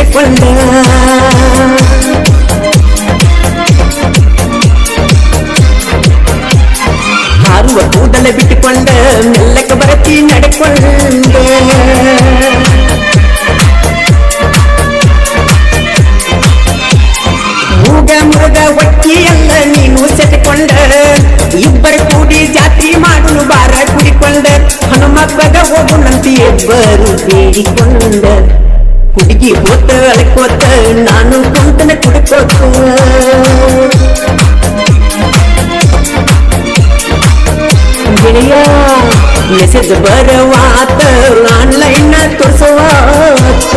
ಬಿಟ್ಟುಕೊಂಡ ಹಾರುವ ಕೂದಲ ಬಿಟ್ಟುಕೊಂಡ ಮೆಲ್ಲಕ ಬರತಿ ನಡೆಕೊಂಡ ಮೂಗ ಮುರುಗ ಒಟ್ಟಿಯಲ್ಲ ನೀನು ಸೆಟಕೊಂಡ ಇಬ್ಬರು ಕೂಡಿ ಜಾತ್ರೆ ಮಾಡಲು ಬಾರ ಕುಡಿಕೊಂಡ ಹನುಮಪ್ಪಗ ಹೋಗುನಂತೆ ಇಬ್ಬರು ಬೇಡಿಕೊಂಡ ಹುಡುಗಿ ಹೋತ ಅಳ್ಕೋತ ನಾನು ಕುಂತನ ಕುಡ್ಕೋತ ಗೆಳೆಯ ಮೆಸೇಜ್ ಬರವಾತ ಆನ್ಲೈನ್ ತೋರ್ಸವಾತ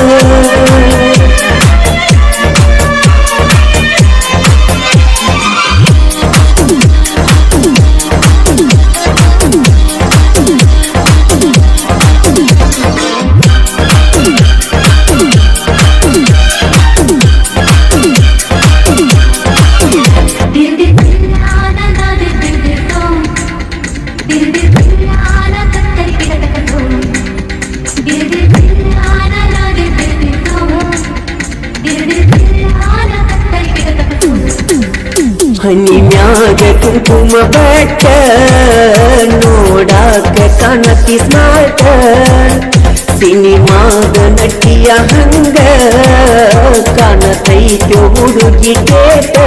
ಹನಿಮ್ಯಾಗ ಕುಂಕುಮ ಬಟ್ಟ ನೋಡಾಕ ಕಾಣತಿ ಸ್ಮಾರ್ಟ ಸಿನಿಮಾದ ನಟಿಯ ಹಂಗ ಕಾಣತೈತೋ ಹುಡುಗಿ ಕೇಟ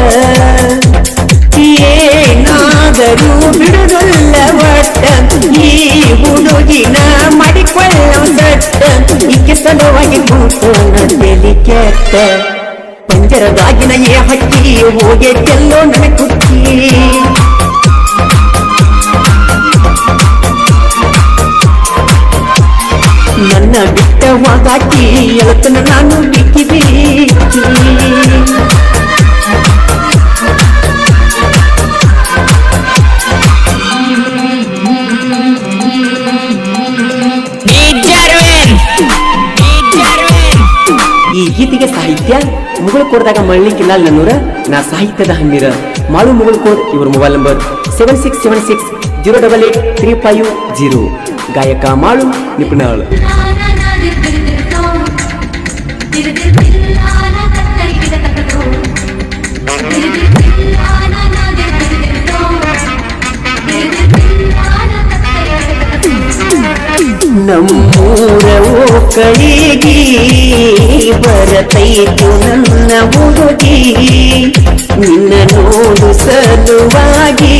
ಏನಾದರೂ ಬಿಡುವುದಿಲ್ಲ ಒಟ್ಟ ಈ ಹುಡುಗಿನ ಮಾಡಿಕೊಳ್ಳೋ ಸಟ್ಟ ಈಕೆ ಸಲುವಾಗಿ ಕೂತನ ತಲೆ ಕೆಟ್ಟ ಪಂಜರದಾಗಿನ ಏ ಹಕ್ಕಿ ಹೋಗೆ ಚೆಲ್ಲೋ ನನ್ನ ಕುಕ್ಕಿ ನನ್ನ ಬಿಟ್ಟವಾದಾಕಿ ಎಳತನ ನಾನು ಬಿಕ್ಕಿ ಬಿಕ್ಕಿ ಈ ಗೀತೆಗೆ ಸಾಹಿತ್ಯ ಮುಗಳು ಕೋಡ್ದಾಗ ಮಳ್ಳಿಕ್ಕಿಲ್ಲ ನನ್ನೂರ ನಾ ಸಾಹಿತ್ಯದ ಹಮ್ಮಿರ ಮಾಳು ಮುಗಳು ಕೋಡ್ ಇವ್ರ ಮೊಬೈಲ್ ನಂಬರ್ 7676083550 ಗಾಯಕ ಮಾಳು ನಿಪುಣಾಳ್ ನಮ್ಮೂರ ಕಳಿಗಿ ಬರತೈತು ನನ್ನ ಹುಡುಗಿ ನಿನ್ನ ನೋಡು ಸಲುವಾಗಿ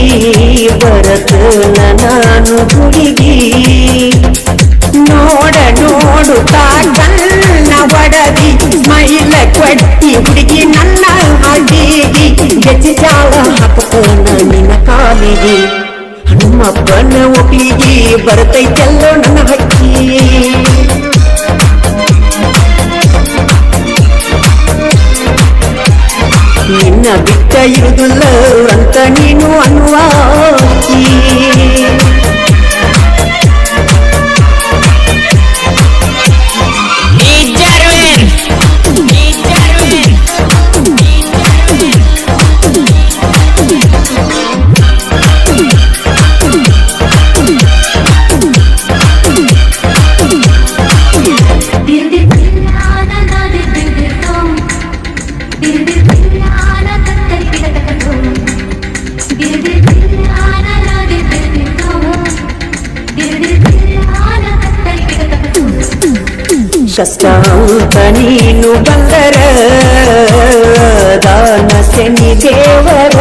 ಬರತನ ನಾನು ಹುಡುಗಿ ನೋಡ ನೋಡುತ್ತಾ ಕಣ್ಣ ಒಡದಿ ಮೈಲ ಕೊಟ್ಟಿ ಹುಡುಗಿ ನನ್ನ ಹಾಡಿಗಿ ಗೆಜ್ಜೆ ಜಾಳ ಹಾಕತನ ನಿನ್ನ ಕಾಲಿಗೆ ಹನುಮಪ್ಪನ ಒಪ್ಪಿಗೆ ಬರತೈತೆಲ್ಲೋ ನನ್ನ ಹಕ್ಕಿ ನಿನ್ನ ಬಿಟ್ಟ ಇರುವುದಿಲ್ಲ ಅಂತ ನೀನು ಅನ್ನುವಾಕಿ ಕಷ್ಟ ಅಂತ ನೀನು ಬಂದರ ದಾನ ಶನಿ ದೇವರ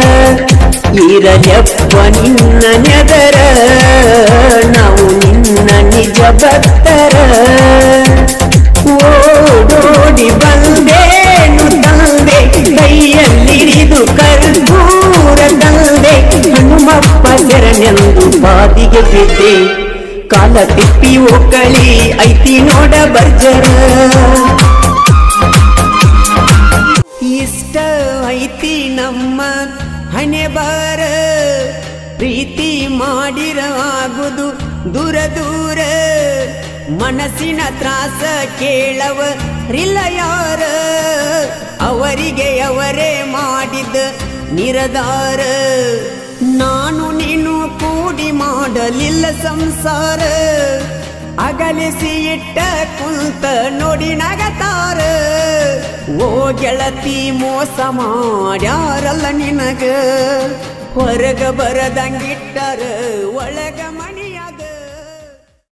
ಇರಲಪ್ಪ ನಿನ್ನ ನೆದರ ನಾವು ನಿನ್ನ ನಿಜ ಭಕ್ತರ ಓಡೋಡಿ ಬಂದೇನು ತಂದೆ ಕೈಯಲ್ಲಿರಿದು ಕರ್ಪೂರ ತಂದೆ ಹನುಮಪ್ಪ ಶರಣೆಂದು ಬಾದಿಗೆ ಬಿದ್ದೆ ಕಾಲ ತಿಪ್ಪಿ ಒಕ್ಕಳಿ ಐತಿ ನೋಡ ಬರ್ಜರ ಇಷ್ಟ ಐತಿ ನಮ್ಮ ಹಣೆ ಬಾರ ಪ್ರೀತಿ ಮಾಡಿರ ಆಗುದು ದೂರ ದೂರ ಮನಸ್ಸಿನ ತ್ರಾಸ ಕೇಳವರಿಲ್ಲ ಯಾರ ಅವರಿಗೆ ಅವರೇ ಮಾಡಿದ ನಿರದಾರ ನಾನು ನೀನು ಕೂಡಿ ಮಾಡಲಿಲ್ಲ ಸಂಸಾರ ಅಗಲಿಸಿ ಇಟ್ಟ ಕುಂತ ನೋಡಿ ನಗತಾರ ಓ ಗೆಳತಿ ಮೋಸ ಮಾಡ್ಯಾರಲ್ಲ ನಿನಗ ಹೊರಗ ಬರದಂಗಿಟ್ಟರ ಒಳಗ